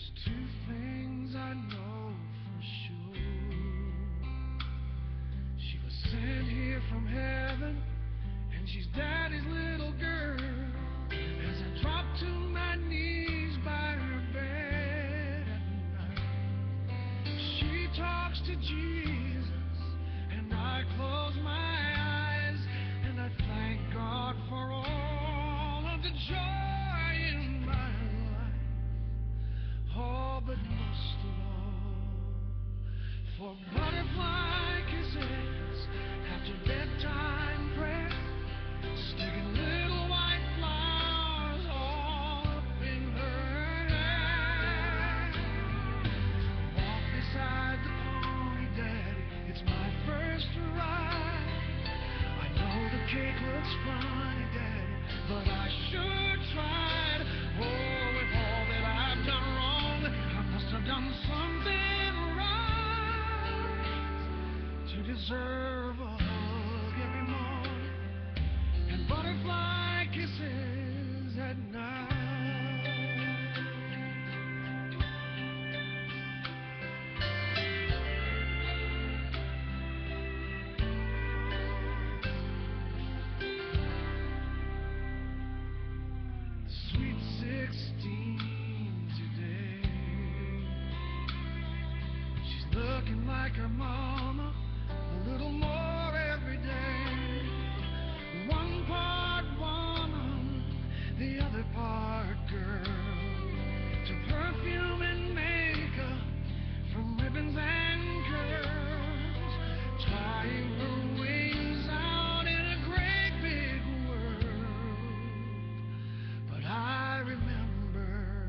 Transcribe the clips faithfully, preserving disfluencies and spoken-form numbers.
Two things I know for sure. She was sent here from heaven, and she's Daddy's little girl. As I drop to my knees by her bed at night, she talks to Jesus, and I close my eyes, and I thank God for all of the joy in my life. Oh, but most of all, for butterfly kisses after bedtime prayer, sticking little white flowers all up in her hair. Walk beside the pony, Daddy, it's my first ride. I know the cake looks funny, Daddy, but I sure tried. Oh, with all that I've done wrong, I must have done something right to deserve a hug every morning and butterfly kisses at night. Sweet sixteen today. She's looking like her mama a little more every day. One part woman, the other part girl. To perfume and makeup, from ribbons and curls, tying her wings out in a great big world. But I remember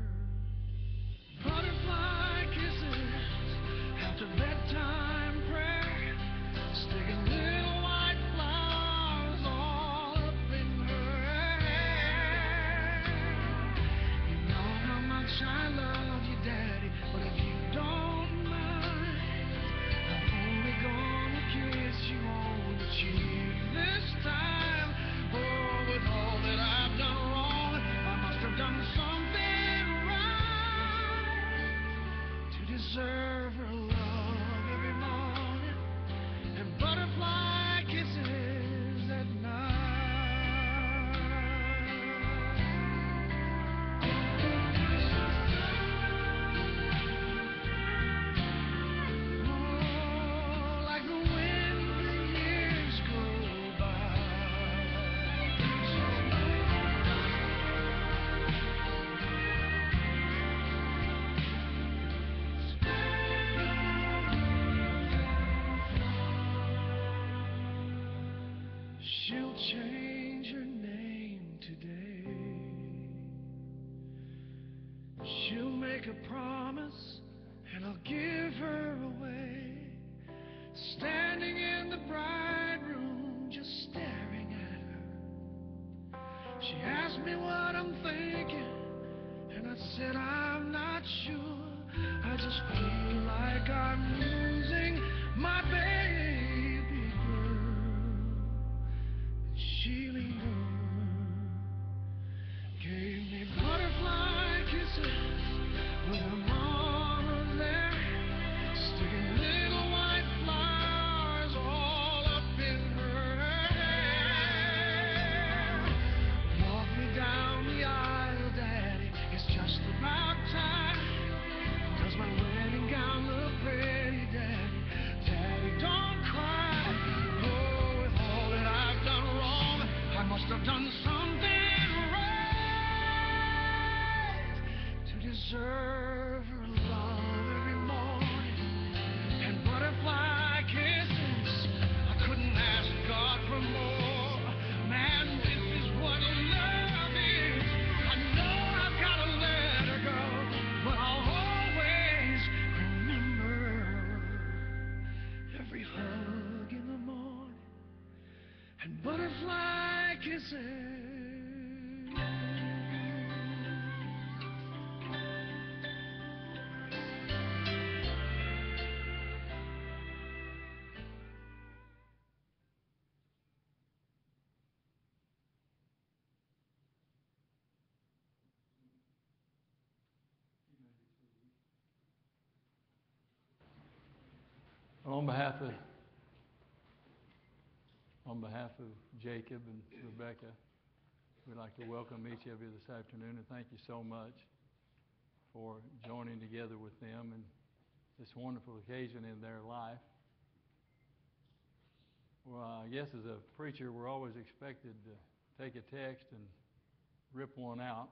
butterfly kisses after bedtime prayer, sticking little white flowers all up in her hair. You know how much I love you, Daddy, but if you don't mind, I'm only gonna kiss you on the cheek this time. Oh, with all that I've done wrong, I must have done something right to deserve her love every morning and butterfly kisses at night. Oh, like the wind the years go by. She'll change her name today. She'll make a promise, and I'll give her away. Standing in the bride room, just staring at her. She asked me what I'm thinking, and I said I'm not sure. I just feel like I'm losing my baby girl. She leaned over, gave me butterfly kisses with her mama there, sticking little white flowers all up in her hair. Walk me down the aisle, Daddy, it's just about time. Does my wedding gown look pretty, Daddy? Daddy, don't cry. Oh, with all that I've done wrong, I must have done something right to deserve her love every morning and butterfly kisses. I couldn't ask God for more. Man, this is what love is. I know I've got to let her go, but I'll always remember every hug in the morning and butterfly kisses. United Well, on behalf of on behalf of Jacob and Rebecca, we'd like to welcome each of you this afternoon and thank you so much for joining together with them in this wonderful occasion in their life. Well, I guess as a preacher, we're always expected to take a text and rip one out.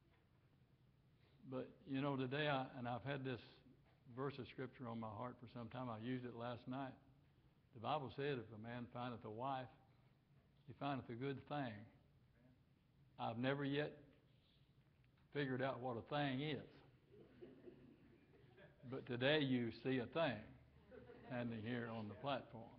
But, you know, today, I, and I've had this verse of Scripture on my heart for some time. I used it last night. The Bible said, if a man findeth a wife, he findeth a good thing. I've never yet figured out what a thing is. But today you see a thing standing here on the platform.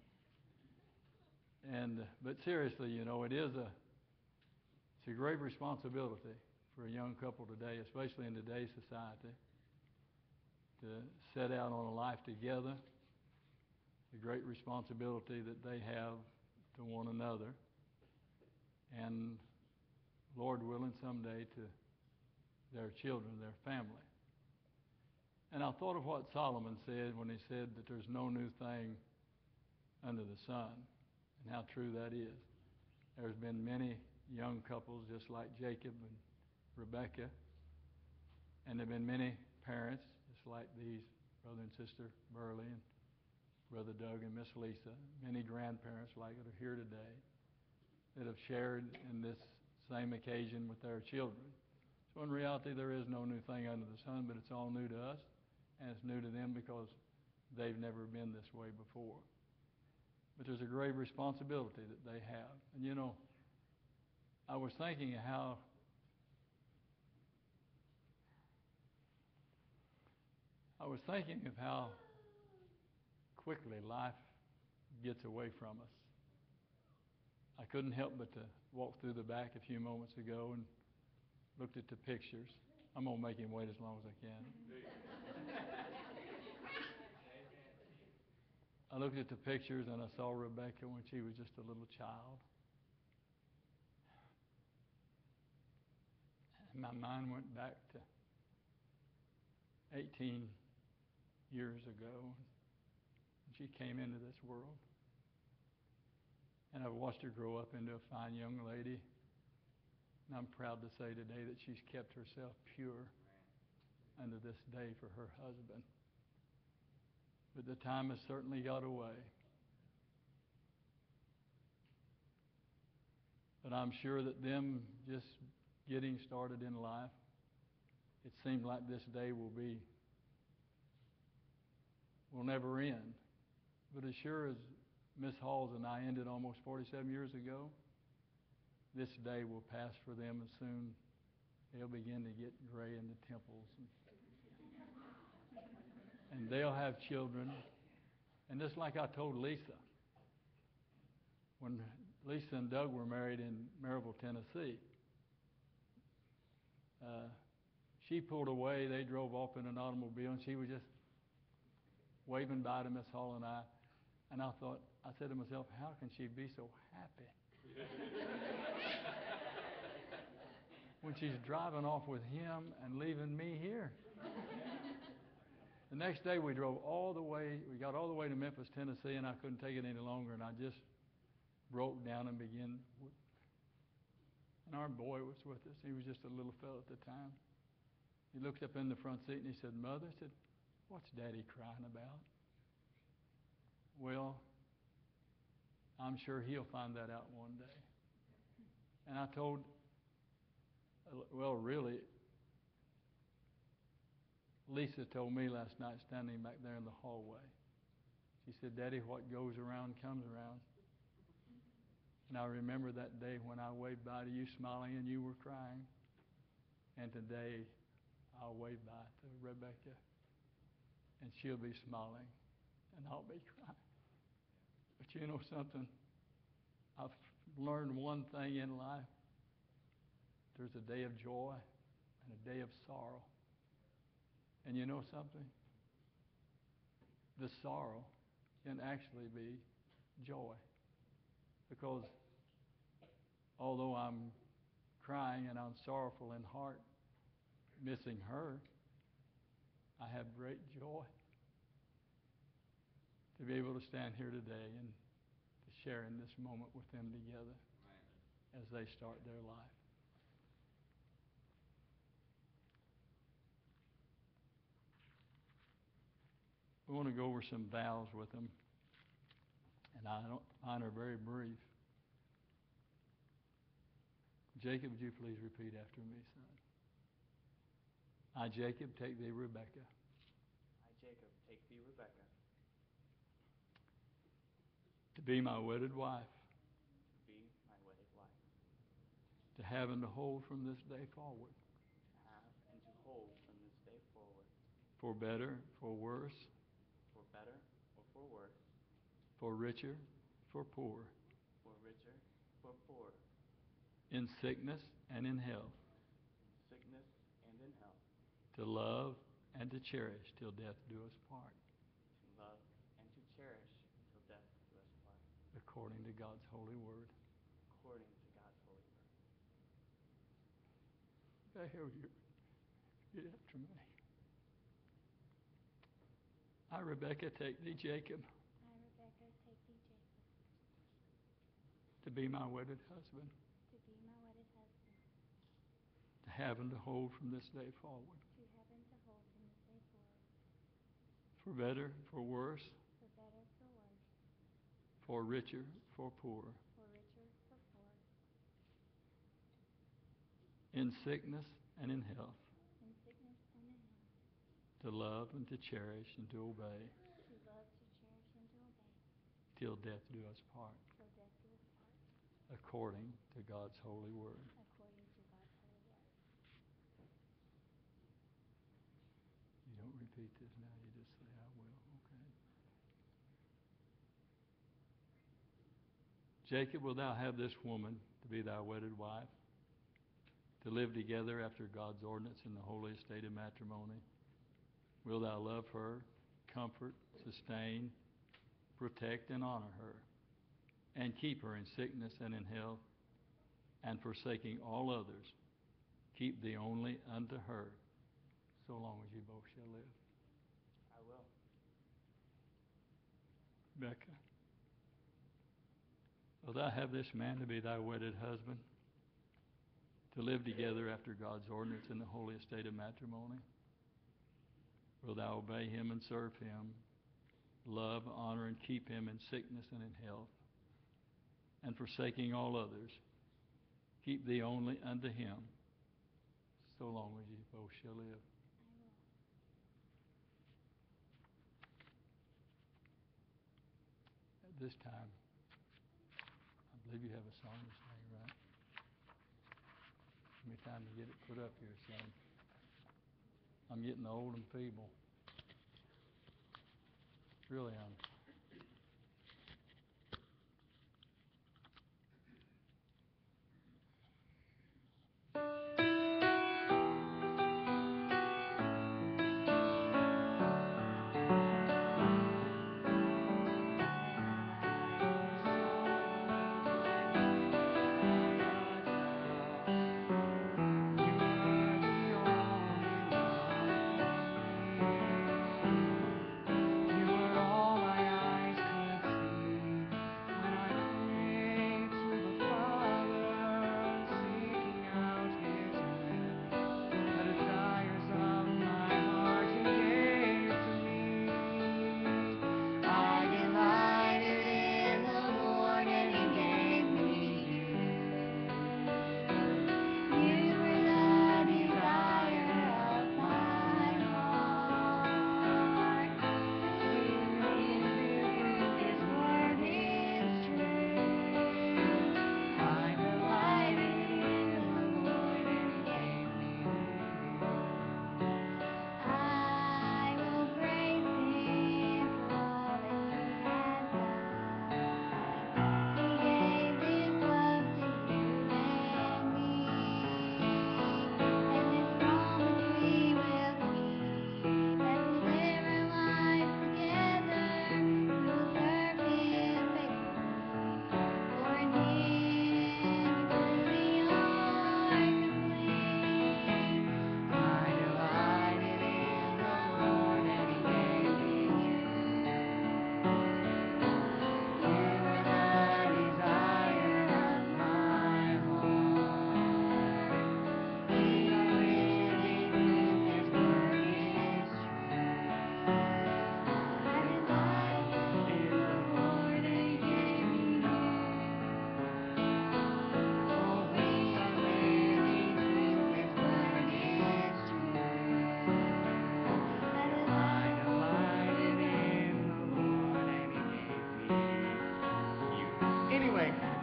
And but seriously, you know, it is a it's a great responsibility for a young couple today, especially in today's society, to set out on a life together. The great responsibility that they have to one another, and Lord willing, someday to their children, their family. And I thought of what Solomon said when he said that there's no new thing under the sun, and how true that is. There's been many young couples just like Jacob and Rebecca, and there have been many parents just like these brother and sister Burley and Brother Doug and Miss Lisa, many grandparents like that are here today that have shared in this same occasion with their children. So in reality, there is no new thing under the sun, but it's all new to us, and it's new to them because they've never been this way before. But there's a great responsibility that they have. And you know, I was thinking how I was thinking of how quickly life gets away from us. I couldn't help but to walk through the back a few moments ago and looked at the pictures. I'm going to make him wait as long as I can. I looked at the pictures and I saw Rebecca when she was just a little child. And my mind went back to eighteen years ago. She came into this world. And I've watched her grow up into a fine young lady. And I'm proud to say today that she's kept herself pure unto this day for her husband. But the time has certainly got away. But I'm sure that them just getting started in life, it seemed like this day will be, will never end. But as sure as Miss Halls and I ended almost forty-seven years ago, this day will pass for them, and soon they'll begin to get gray in the temples. And, and they'll have children. And just like I told Lisa, when Lisa and Doug were married in Maryville, Tennessee, uh, she pulled away, they drove off in an automobile, and she was just waving bye to Miss Hall and I. And I thought, I said to myself, how can she be so happy when she's driving off with him and leaving me here? The next day we drove all the way, we got all the way to Memphis, Tennessee, and I couldn't take it any longer, and I just broke down and began. And our boy was with us. He was just a little fellow at the time. He looked up in the front seat and he said, Mother, I said, what's Daddy crying about? Well, I'm sure he'll find that out one day. And I told, well, really, Lisa told me last night, standing back there in the hallway. She said, Daddy, what goes around comes around. And I remember that day when I waved bye to you smiling and you were crying. And today, I'll wave bye to Rebecca and she'll be smiling and I'll be crying. But you know something? I've learned one thing in life. There's a day of joy and a day of sorrow. And you know something? The sorrow can actually be joy. Because although I'm crying and I'm sorrowful in heart, missing her, I have great joy to be able to stand here today and to share in this moment with them together as they start their life. We want to go over some vows with them, and I don't, mine are very brief. Jacob, would you please repeat after me, son? I, Jacob, take thee, Rebekah. I, Jacob, take thee, Rebekah, To be my wedded wife. to be my wedded wife, To have and to hold from this day forward. to have and to hold from this day forward, For better, for worse. for better or for worse, For richer, for poor. for richer, for poorer, In sickness and in health. in sickness and in health, To love and to cherish till death do us part. to love and to cherish until death do us part, According to God's holy word. according to God's holy word. I hear you. Repeat after me. I, Rebekah, take thee, Jacob, I, Rebekah, take thee, Jacob, to be my wedded husband. to be my wedded husband, To have and to hold from this day forward. to have and to hold from this day forward, For better, for worse. for better, for worse, For richer, for poorer. for richer, for poor, In sickness and in health. in sickness and in health, To love and to cherish and to obey to love, to cherish, and to obey, till death do us part. till death do us part, According to God's holy word. according to God's holy word. You don't repeat this now, you just say, I will, okay? Jacob, wilt thou have this woman to be thy wedded wife, to live together after God's ordinance in the holy estate of matrimony? Wilt thou love her, comfort, sustain, protect, and honor her, and keep her in sickness and in health, and forsaking all others, keep thee only unto her, so long as you both shall live? I will. Becca, wilt thou have this man to be thy wedded husband, to live together after God's ordinance in the holy estate of matrimony? Wilt thou obey him and serve him, love, honor, and keep him in sickness and in health, and forsaking all others, keep thee only unto him, so long as you both shall live? I will. At this time, I believe you have a song to sing, right? Give me time to get it put up here, son. I'm getting old and feeble. Really, I'm. You were all I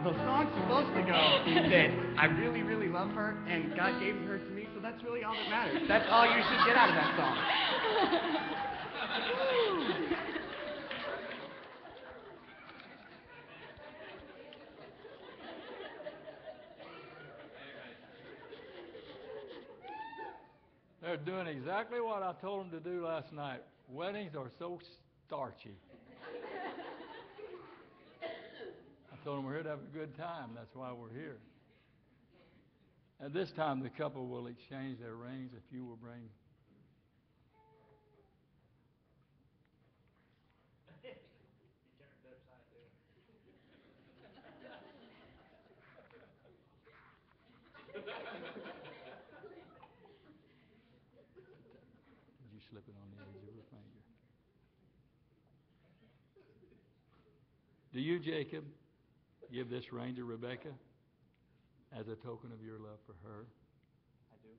the song's supposed to go that I really, really love her, and God gave her to me, so that's really all that matters. That's all you should get out of that song. They're doing exactly what I told them to do last night. Weddings are so starchy. I told them we're here to have a good time. That's why we're here. At this time, the couple will exchange their rings. If you will bring. Did you slip it on the edge of your finger? Do you, Jacob, give this ring to Rebekah as a token of your love for her? I do.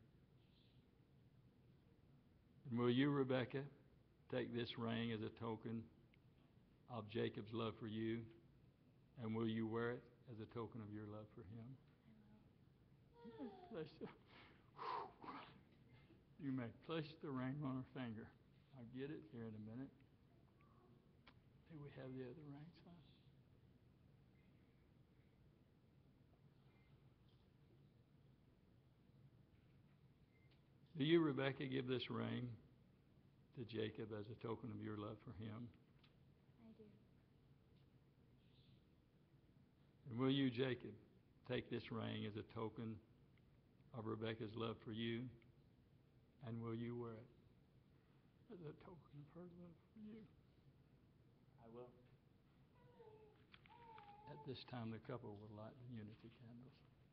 And will you, Rebekah, take this ring as a token of Jacob's love for you? And will you wear it as a token of your love for him? Place the, you may place the ring on her finger. I'll get it here in a minute. Do we have the other ring, son? Do you, Rebekah, give this ring to Jacob as a token of your love for him? I do. And will you, Jacob, take this ring as a token of Rebekah's love for you? And will you wear it as a token of her love for you? I will. At this time, the couple will light the unity candles.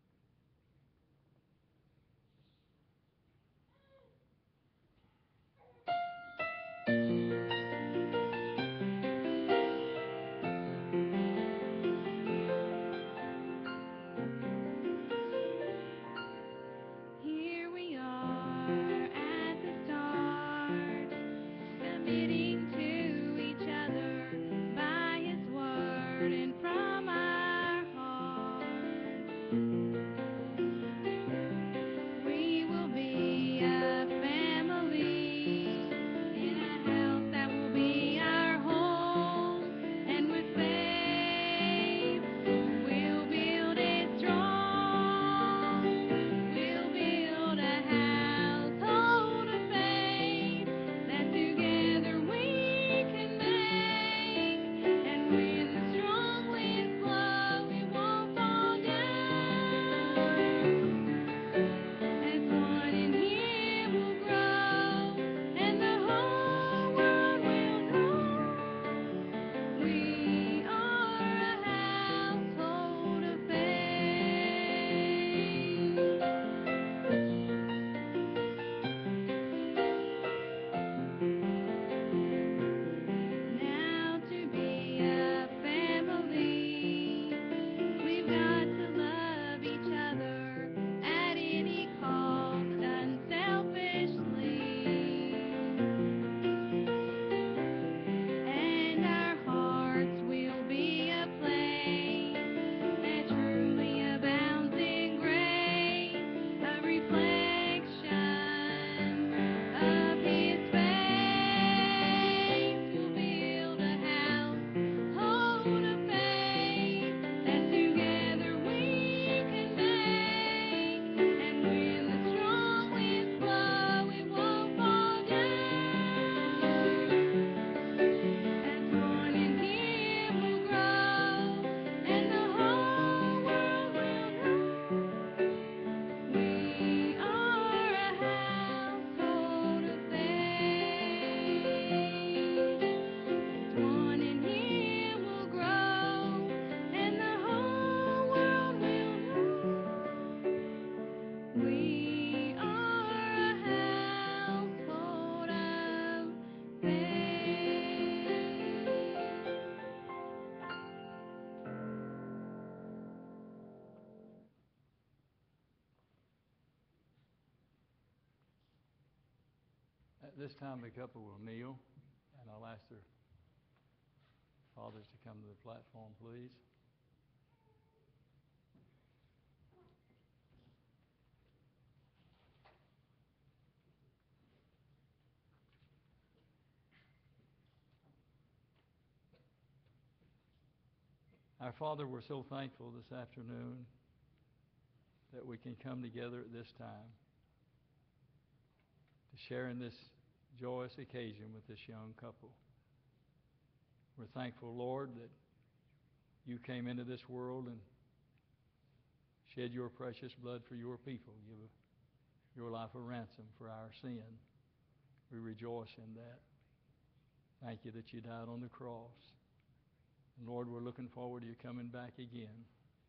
Here we are at the start, submitting to each other by His word and from our hearts. We will be a family in a house that will be our home, and with faith we'll build it strong. We'll build a household of faith that together we can make. And when the strong winds blow, we won't fall down. As one in Him we'll grow, and the whole world will know we are a household of faith. Now to be a family, we've got to love each other at any cost, unselfishly. And our hearts will be a place that truly abounds in grace, a reflection of His face. We'll build a household of faith that together we can make. And when the strong winds blow, we won't fall down. As one in Him we'll grow, and the whole world will know we are a household of faith. As one in Him we'll grow, and the whole world will know we are a household of faith. At this time, the couple will kneel, and I'll ask their fathers to come to the platform, please. Our Father, we're so thankful this afternoon that we can come together at this time to share in this joyous occasion with this young couple. We're thankful, Lord, that you came into this world and shed your precious blood for your people, give your life a ransom for our sin. We rejoice in that. Thank you that you died on the cross. And Lord, we're looking forward to you coming back again.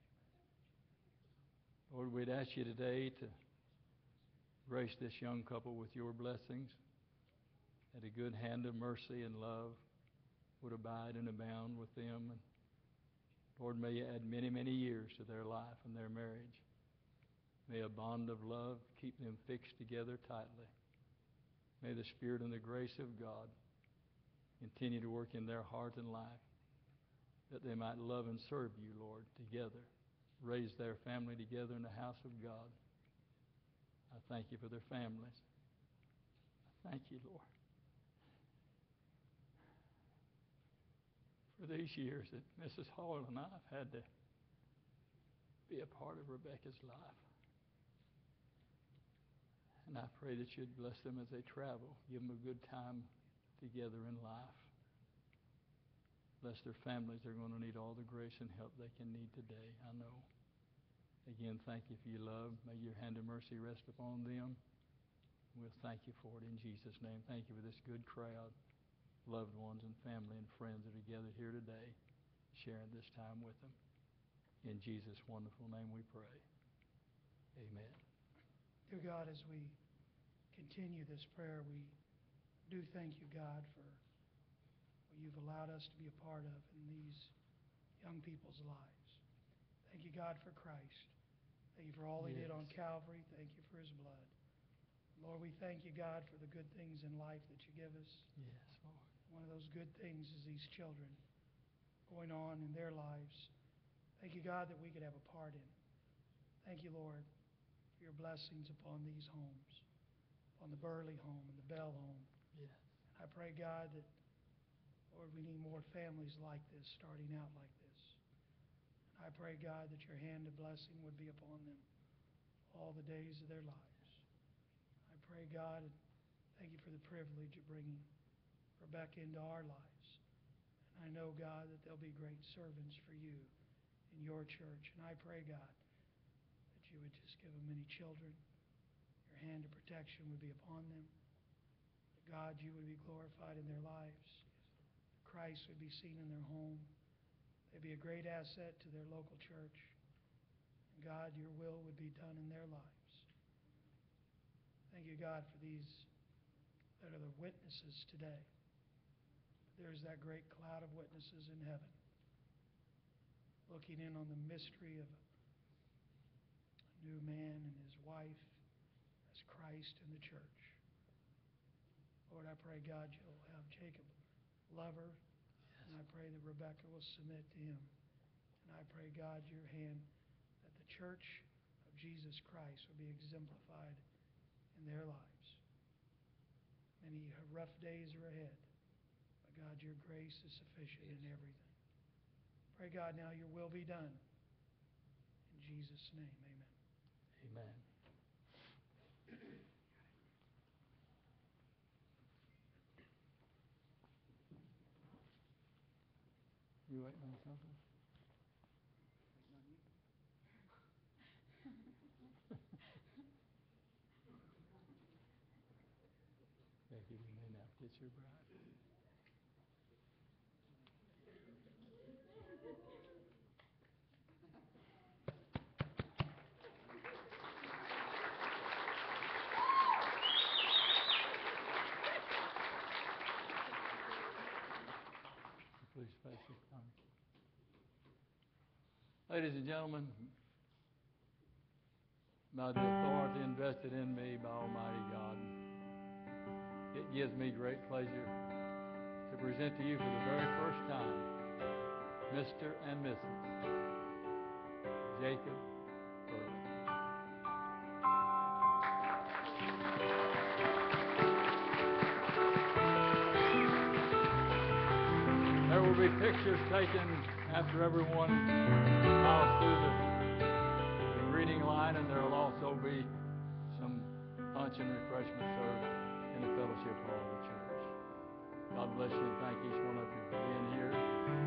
Lord, we'd ask you today to grace this young couple with your blessings, that a good hand of mercy and love would abide and abound with them. And Lord, may you add many, many years to their life and their marriage. May a bond of love keep them fixed together tightly. May the Spirit and the grace of God continue to work in their heart and life, that they might love and serve you, Lord, together, raise their family together in the house of God. I thank you for their families. I thank you, Lord, for these years that Missus Hall and I have had to be a part of Rebecca's life. And I pray that you'd bless them as they travel. Give them a good time together in life. Bless their families. They're going to need all the grace and help they can need today, I know. Again, thank you for your love. May your hand of mercy rest upon them. We'll thank you for it in Jesus' name. Thank you for this good crowd, loved ones and family and friends that are gathered here today, sharing this time with them. In Jesus' wonderful name we pray. Amen. Dear God, as we continue this prayer, we do thank you, God, for what you've allowed us to be a part of in these young people's lives. Thank you, God, for Christ. Thank you for all he Yes. did on Calvary. Thank you for his blood. Lord, we thank you, God, for the good things in life that you give us. Yes, Lord. One of those good things is these children going on in their lives. Thank you, God, that we could have a part in. Thank you, Lord, for your blessings upon these homes, upon the Burley home and the Bell home. Yes. I pray, God, that, Lord, we need more families like this, starting out like this. And I pray, God, that your hand of blessing would be upon them all the days of their lives. I pray, God, and thank you for the privilege of bringing Rebecca into our lives. And I know, God, that they'll be great servants for you in your church. And I pray, God, that you would just give them many children. Your hand of protection would be upon them. That, God, you would be glorified in their lives. Christ would be seen in their home. They'd be a great asset to their local church. And God, your will would be done in their lives. Thank you, God, for these that are the witnesses today. There's that great cloud of witnesses in heaven, looking in on the mystery of a new man and his wife as Christ and the church. Lord, I pray, God, you'll have Jacob love her, and I pray that Rebecca will submit to him. And I pray, God, your hand, that the church of Jesus Christ will be exemplified in their lives. Many rough days are ahead, but God, your grace is sufficient in everything. Pray, God, now your will be done. In Jesus' name, amen. Amen. You waiting on something? Becky, we may not get your bride. Please face your tongue. Ladies and gentlemen, by the authority invested in me by Almighty God, it gives me great pleasure to present to you for the very first time Mister and Missus Jacob Burley. There will be pictures taken after everyone files through the, the greeting line, and there will also be some lunch and refreshment served in the fellowship hall of the church. God bless you and thank each one of you for being here.